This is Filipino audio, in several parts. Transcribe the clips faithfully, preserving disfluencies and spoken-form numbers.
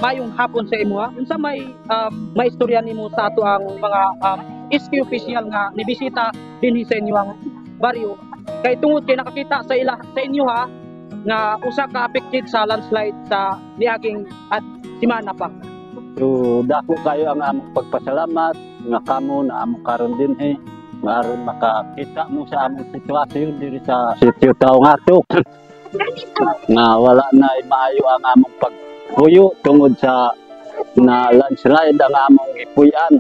mayong hapon sa imo ha. Unsa may um, may istorya nimo sa ato ang mga um, S K official nga nibisita dinhi sa inyo ang baryo. Kay tungod kay nakakita sa ila sa inyo ha nga usa ka affected sa landslide sa niaging at simana pa. So dako kayo ang among pagpasalamat nga kamo na among karon dinhi nga aron makakita mo sa among sitwasyon diri sa sitio Taong-Atok. nga wala na maayo ang among pagpuyo tungod sa na landslide ang among gipuy-an.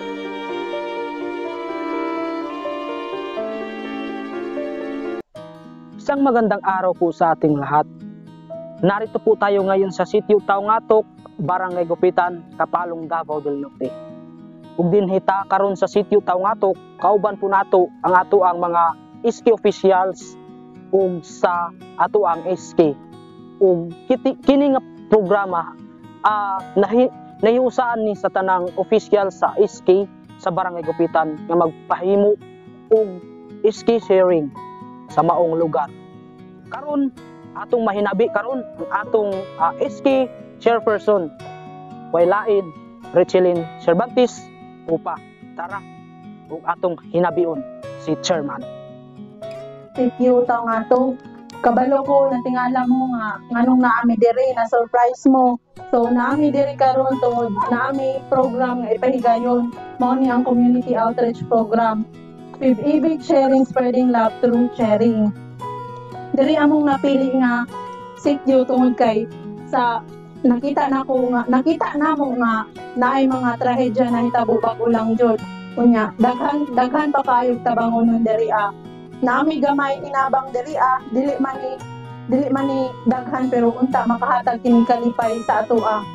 Isang magandang araw po sa ating lahat. Narito po tayo ngayon sa sitio Taong-Atok, Barangay Gupitan, Kapalong, Davao del Norte. Ug dinhita karon sa sitio Taong-Atok, kauban po nato ang ato ang mga S K officials ug sa ato ang S K. Ug kini nga programa uh, nahi, nahiusaan ni sa tanang official sa S K sa Barangay Gupitan nga magpahimo og S K sharing sa maong lugar. Karon atong mahinabi karon ang atong uh, S K chairperson way lain Richelyn Cervantes upa. Tara ug atong hinabion si chairman. Sitio Taong-Atok, kabalo ko natingala mo nga nganong naami diri na surprise mo. So naami diri karon tungod naami program nga ipahigayon mao ni ang community outreach program. Pag-ibig, sharing, spreading love through sharing. Diri among napili nga sitio tungod kay sa nakita na ko nga nakita namo nga naay mga trahedya na hitabo bagulang jud. Unya daghan daghan pa kayo tabangonon diri ah. Naami gamay tinabang diri ah, dili man ni dili man ni daghan pero unta makahatag kining kalipay sa ato ah.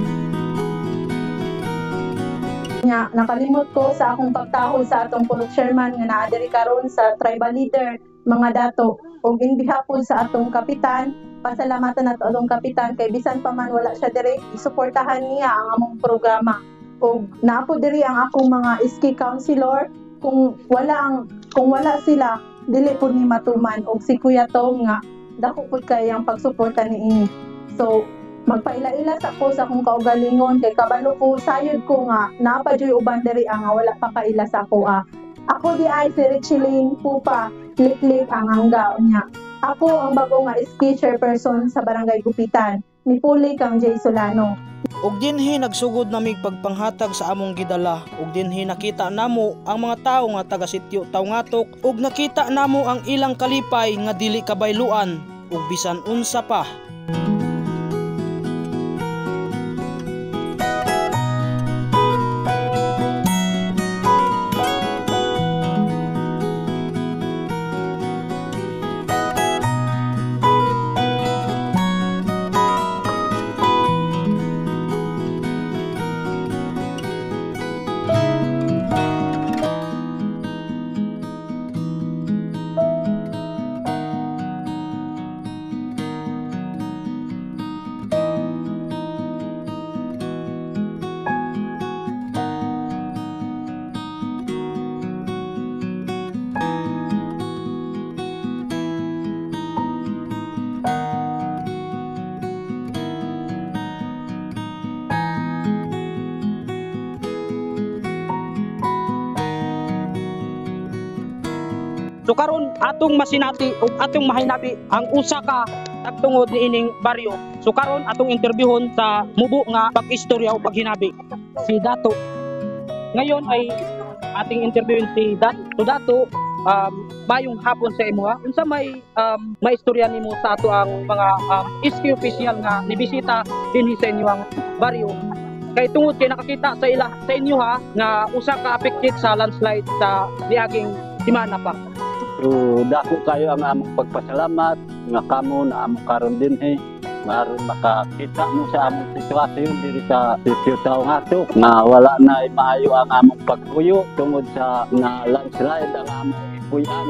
Nya nakalimot ko sa akong pagtaho sa atong pulong chairman nga naa diri karon sa tribal leader mga dato ug in behalf sa atong kapitan, pasalamatan nato atong kapitan kay bisan pa man wala siya diri isuportahan niya ang among programa. Ug naapo diri ang akong mga S K councilor kung wala ang kung wala sila dili pud ni matuman og si Kuya Tom nga dako pud kay ang pagsuporta niini. So magpaila-ila sa ko sa akong kaugalingon kay kabalo ko sayod ko nga napa joy uban diri ang wala pa kaila sa ako ah. Ako di ay si Richelyn Pupa Liklik ang hangga niya. Ako ang bago nga S K chairperson sa Barangay Gupitan. Nipuli kang Jay Solano. Ug dinhi nagsugod namig pagpanghatag sa among gidala ug dinhi nakita namo ang mga tawo nga taga sitio Taong-Atok ug nakita namo ang ilang kalipay nga dili kabayluan ug bisan unsa pa. So karon atong masinati ug atong mahinabi ang usa ka tagtungod niining baryo. So karon atong interviewon sa mubo nga pag-istorya o paghinabi si Dato. Ngayon ay ating interviewin si Dato. So Dato, um, mayong hapon sa imo ha. Unsa may um, may istorya nimo sa ato ang mga um, S K official nga nibisita dinhi sa inyo ang baryo. Kay tungod kay nakakita sa ila sa inyo ha nga usa ka affected sa landslide sa niaging simana pa. So dako kayo ang among pagpasalamat nga kamo na among karon dinhi nga aron makakita mo sa among sitwasyon diri sa sitio Taong-Atok nga wala na maayo ang among pagpuyo tungod sa na landslide ang among ipuy-an.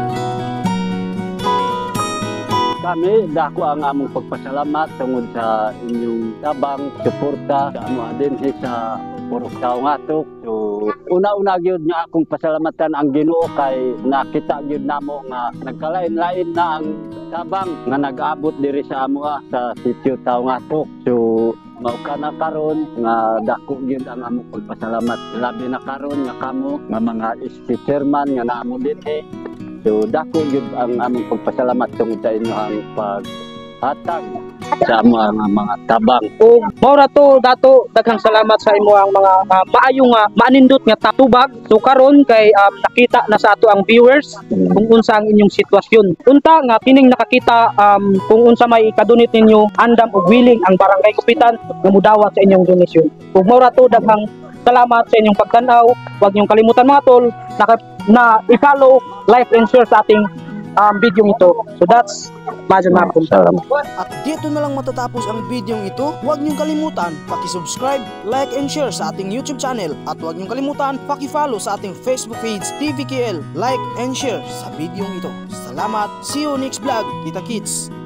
Kami dako ang among pagpasalamat tungod sa inyong tabang suporta sa amo dinhi sa Purok Taong-Atok. So una-una gyud nga akong pasalamatan ang Ginoo kay nakita gyud namo nga nagkalain-lain na ang tabang nga nag-abot diri sa amo sa sitio Taong-Atok. So mao kana karon nga dako gyud ang among pagpasalamat labi na karon nga kamo nga mga speakerman nga naamo dinhi. So dako gyud ang among pagpasalamat tungod sa inyong paghatag sa mga mga tabang. O maura to dato daghang salamat sa imo ang mga uh, maayo nga maanindot nga tubag. So karon kay um, nakita na sa ato ang viewers kung unsa ang inyong sitwasyon. Unta nga kining nakakita um, kung unsa may ikadunit ninyo andam og willing ang barangay Kupitan nga mudawat sa inyong donasyon. Ug maura to daghang salamat sa inyong pagtan-aw. Huwag niyong kalimutan mga tol na, na i-follow, like and share sa ating um, video ito. So that's Majon Marcon. Salamat. At dito na lang matatapos ang video ito. Huwag niyong kalimutan paki-subscribe, like and share sa ating YouTube channel. At huwag niyong kalimutan paki-follow sa ating Facebook page T V K L. Like and share sa video ito. Salamat. See you next vlog. Kita kits.